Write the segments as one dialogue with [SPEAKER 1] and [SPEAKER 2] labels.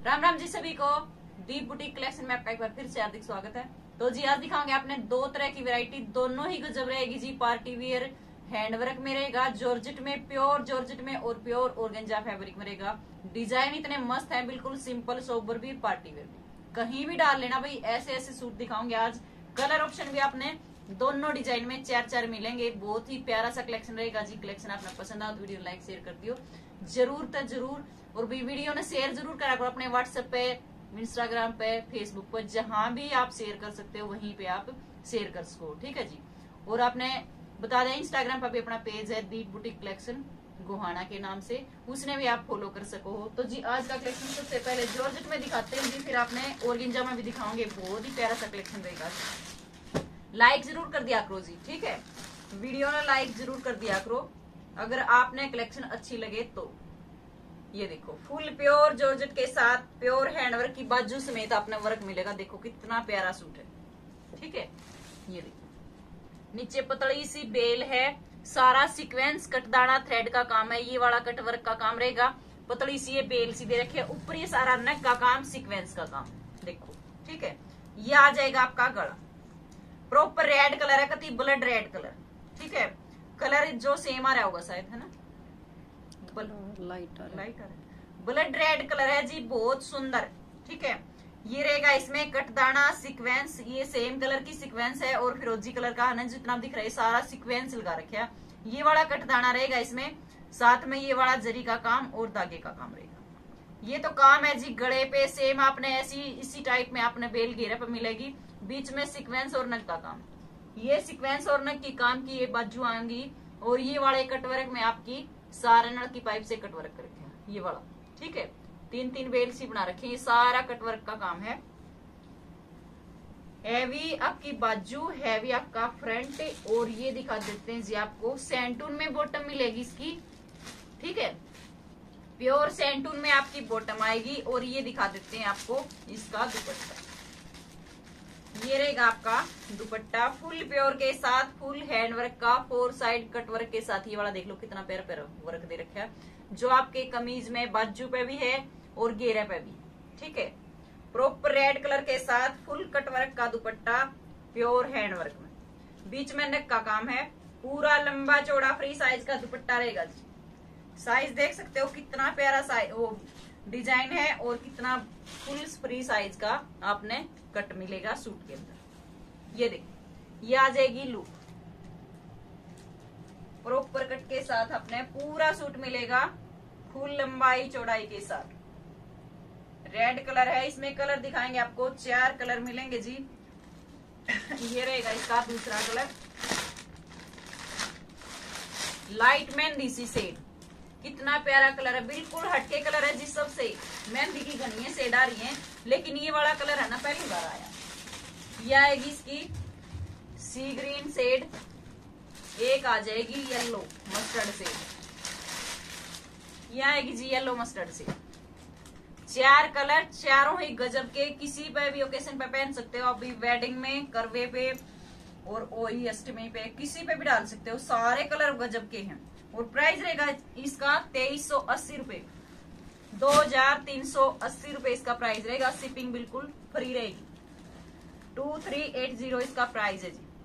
[SPEAKER 1] राम राम जी सभी को। दीप boutique collection में आपका एक बार फिर से हार्दिक स्वागत है। तो जी आज दिखाओगे आपने दो तरह की वैरायटी, दोनों ही गजब रहेगी जी। पार्टी वियर हैंडवर्क में रहेगा, जॉर्जेट में, प्योर जॉर्जेट में और प्योर ऑर्गेंजा फैब्रिक में रहेगा। डिजाइन इतने मस्त है, बिल्कुल सिंपल सोबर भी, पार्टी वेयर भी, कहीं भी डाल लेना भाई। ऐसे ऐसे सूट दिखाऊंगे आज। कलर ऑप्शन भी आपने दोनों डिजाइन में चार चार मिलेंगे। बहुत ही प्यारा सा कलेक्शन रहेगा जी। कलेक्शन आपने पसंद आया तो वीडियो लाइक शेयर कर दियो जरूर तो जरूर। और भी वीडियो ने शेयर जरूर करा करो अपने व्हाट्सएप पे, इंस्टाग्राम पे, फेसबुक पर, जहां भी आप शेयर कर सकते हो वहीं पे आप शेयर कर सको, ठीक है जी। और आपने बता दें इंस्टाग्राम पर भी अपना पेज है दीप बुटीक कलेक्शन गोहाना के नाम से, उसने भी आप फॉलो कर सको हो। तो जी आज का कलेक्शन सबसे पहले जॉर्जेट में दिखाते हैं जी, फिर आपने ऑर्गेंजा में भी दिखाओगे। बहुत ही प्यारा सा कलेक्शन रहेगा। लाइक जरूर कर दिया करो जी, ठीक है। वीडियो ने लाइक जरूर कर दिया करो अगर आपने कलेक्शन अच्छी लगे तो। ये देखो फुल प्योर जॉर्जेट के साथ प्योर हैंडवर्क की बाजू समेत आपने वर्क मिलेगा। देखो कितना प्यारा सूट है, ठीक है। ये देखो नीचे पतली सी बेल है, सारा सीक्वेंस कटदाना थ्रेड का काम है। ये वाला कट वर्क का काम रहेगा। पतली सी ये बेल सी दे रखी है, ऊपर ये सारा नेक का काम, सीक्वेंस का काम देखो, ठीक है। ये आ जाएगा आपका गला, प्रॉपर रेड कलर है, कति ब्लड रेड कलर, ठीक है। कलर जो सेम आ रहा होगा शायद, है ना, लाइट ब्लड रेड कलर है जी, बहुत सुंदर, ठीक है। ये रहेगा इसमें कटदाना सीक्वेंस, ये सेम कलर की सीक्वेंस है और फिरोजी कलर का है ना, जितना दिख रहा है सारा सीक्वेंस लगा रखे है। ये वाला कटदाना रहेगा इसमें, साथ में ये वाला जरी का काम और धागे का काम रहेगा। ये तो काम है जी गले पे, सेम आपने ऐसी इसी टाइप में आपने बेल घेरे पे मिलेगी। बीच में सीक्वेंस और नग का काम, ये सीक्वेंस और नग की काम की ये बाजू आएंगी। और ये वाले कटवर्क में आपकी सारा नल की पाइप से कटवर्क करके है ये वाला, ठीक है। तीन तीन बेल सी बना रखी है, ये सारा कटवर्क का काम है। हैवी आपकी बाजू, हैवी आपका फ्रंट। और ये दिखा देते हैं जी आपको सैंटून में बॉटम मिलेगी इसकी, ठीक है। प्योर सैंटून में आपकी बॉटम आएगी। और ये दिखा देते हैं आपको इसका दुपट्टा। ये रहेगा आपका दुपट्टा फुल प्योर के साथ, फुल हैंडवर्क का, 4 साइड कटवर्क के साथ। ये वाला देख लो कितना प्यारा प्यारा वर्क दे रखा है, जो आपके कमीज में बाजू पे भी है और घेरे पे भी, ठीक है। प्रॉपर रेड कलर के साथ फुल कटवर्क का दुपट्टा प्योर हैंडवर्क में, बीच में नेक का काम है। पूरा लंबा चौड़ा फ्री साइज का दुपट्टा रहेगा जी। साइज देख सकते हो कितना प्यारा साइज वो डिजाइन है और कितना फुल फ्री साइज का आपने कट मिलेगा सूट के अंदर। ये देखो ये आ जाएगी लुक, प्रॉपर कट के साथ अपने पूरा सूट मिलेगा फुल लंबाई चौड़ाई के साथ। रेड कलर है, इसमें कलर दिखाएंगे आपको, 4 कलर मिलेंगे जी। ये रहेगा इसका दूसरा कलर, लाइट मेहंदी सी शेड। कितना प्यारा कलर है, बिल्कुल हटके कलर है जी सबसे। मेहंदी की घनी शेड आ रही है, लेकिन ये वाला कलर है ना पहली बार आया। ये आएगी इसकी सी ग्रीन शेड, एक आ जाएगी येलो मस्टर्ड शेड, ये आएगी जी येलो मस्टर्ड शेड। 4 कलर, चारों ही गजब के, किसी पे भी ओकेशन पे पहन सकते हो। अभी वेडिंग में, करवे पे और ओही अष्टमी पे, किसी पे भी डाल सकते हो। सारे कलर गजब के हैं। और प्राइस रहेगा इसका 2380 रुपए, 2380 रुपए इसका प्राइस रहेगा। शिपिंग बिल्कुल फ्री रहेगी, 2380 इसका प्राइस है जी।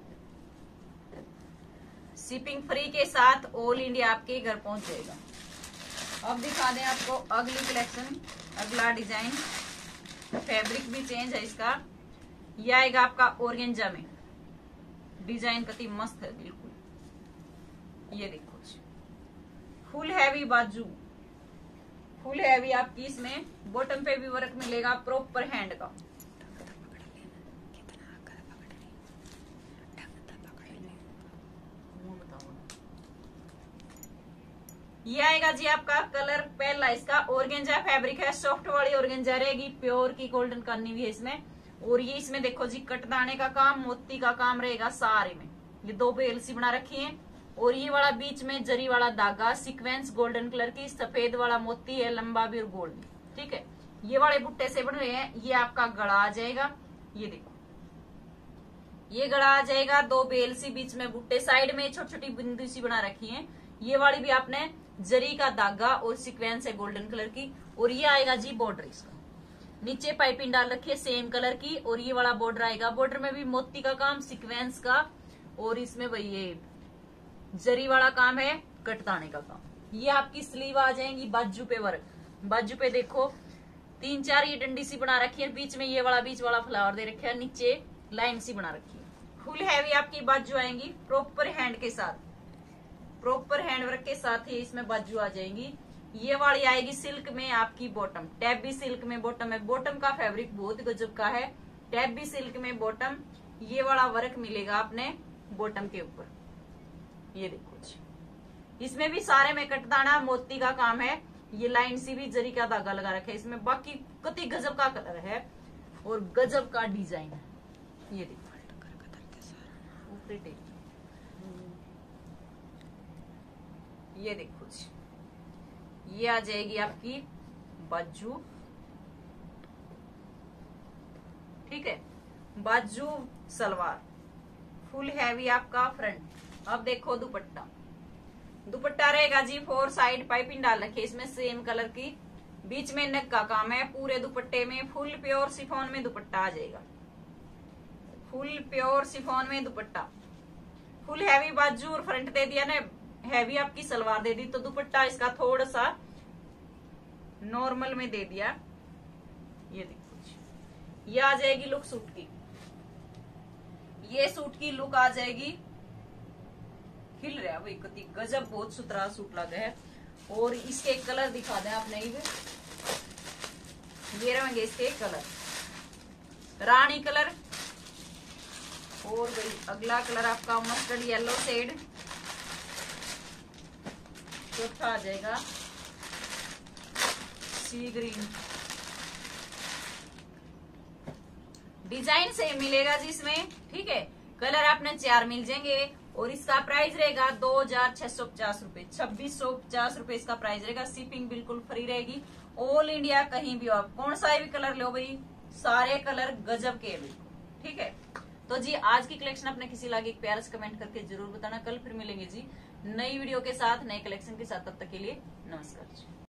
[SPEAKER 1] शिपिंग फ्री के साथ ऑल इंडिया आपके घर पहुंच जाएगा। अब दिखा दें आपको अगली कलेक्शन, अगला डिजाइन। फैब्रिक भी चेंज है इसका। यह आएगा आपका ऑर्गेंजा में, डिजाइन कति मस्त है बिल्कुल। ये देखो फुल हैवी बाजू, फुल हैवी आपकी इसमें बॉटम पे भी वर्क मिलेगा प्रॉपर हैंड का। ये आएगा जी आपका कलर पहला, इसका ऑर्गेंजा फैब्रिक है, सॉफ्ट वाली ऑर्गेंजा रहेगी, प्योर की गोल्डन करनी भी है इसमें। और ये इसमें देखो जी कटदाने का काम, मोती का काम रहेगा सारे में। ये 2 बेल सी बना रखी है। और ये वाला बीच में जरी वाला धागा, सीक्वेंस गोल्डन कलर की, सफेद वाला मोती है, लंबा भी और गोल भी, ठीक है। ये वाले बुट्टे से बन रहे हैं। ये आपका गला आ जाएगा, ये देखो ये गला आ जाएगा। 2 बेल सी, बीच में बुट्टे, साइड में छोटी छोटी बिंदु सी बना रखी है। ये वाली भी आपने जरी का धागा और सीक्वेंस है गोल्डन कलर की। और ये आएगा जी बॉर्डर इसका, नीचे पाइपिंग डाल रखी है सेम कलर की, और ये वाला बॉर्डर आएगा। बॉर्डर में भी मोती का काम, सीक्वेंस का, और इसमें वही ये जरी वाला काम है, कटदाने का काम। ये आपकी स्लीव आ जाएंगी बाजू पे वर्क। बाजू पे देखो 3-4 ये डंडी सी बना रखी है, बीच में ये वाला बीच वाला फ्लावर दे रखा है, नीचे लाइन सी बना रखी है। फुल हैवी आपकी बाजू आएंगी प्रॉपर हैंड के साथ, प्रॉपर हैंड वर्क के साथ ही इसमें बाजू आ जाएंगी। ये वाली आएगी सिल्क में आपकी बॉटम, टैब भी सिल्क में बॉटम है। बॉटम का फैब्रिक बहुत गजब का है, टैब भी सिल्क में बॉटम। ये वाला वर्क मिलेगा आपने बॉटम के ऊपर। ये देखो जी, इसमें भी सारे में कटदाना मोती का काम है। ये लाइन सी भी जरी का धागा लगा रखा है इसमें। बाकी कति गजब का कलर है और गजब का डिजाइन है। ये देखो ये देखो जी, ये आ जाएगी आपकी बाजू। ठीक है, बाजू सलवार फुल हैवी आपका फ्रंट। अब देखो दुपट्टा, दुपट्टा रहेगा जी 4 साइड पाइपिंग डाल रखी है इसमें सेम कलर की। बीच में नेक का काम है, पूरे दुपट्टे में फुल प्योर शिफॉन में दुपट्टा आ जाएगा। फुल प्योर शिफॉन में दुपट्टा, फुल हैवी बाजू और फ्रंट दे दिया ना, हैवी आपकी सलवार दे दी, तो दुपट्टा इसका थोड़ा सा नॉर्मल में दे दिया। ये देखो, ये आ जाएगी लुक सूट की। ये सूट की लुक आ जाएगी, खिल रहा है वही कति गजब, बहुत सुथरा सूट लगा है। और इसके कलर दिखा दें आपने, ये रहेंगे इसके कलर, रानी कलर, और वही अगला कलर आपका मस्टर्ड येलो शेड, चौथा आ जाएगा सी ग्रीन। डिजाइन सेम मिलेगा जी इसमें, ठीक है। कलर आपने 4 मिल जाएंगे और इसका प्राइस रहेगा 2650 रुपए, 2650 रुपए इसका प्राइस रहेगा। शिपिंग बिल्कुल फ्री रहेगी, ऑल इंडिया कहीं भी हो आप, कौन सा भी कलर लो भाई, सारे कलर गजब के बिल्कुल, ठीक है। तो जी आज की कलेक्शन अपने किसी लागे एक प्यारा सा कमेंट करके जरूर बताना। कल फिर मिलेंगे जी नई वीडियो के साथ, नए कलेक्शन के साथ। तब तक के लिए नमस्कार जी।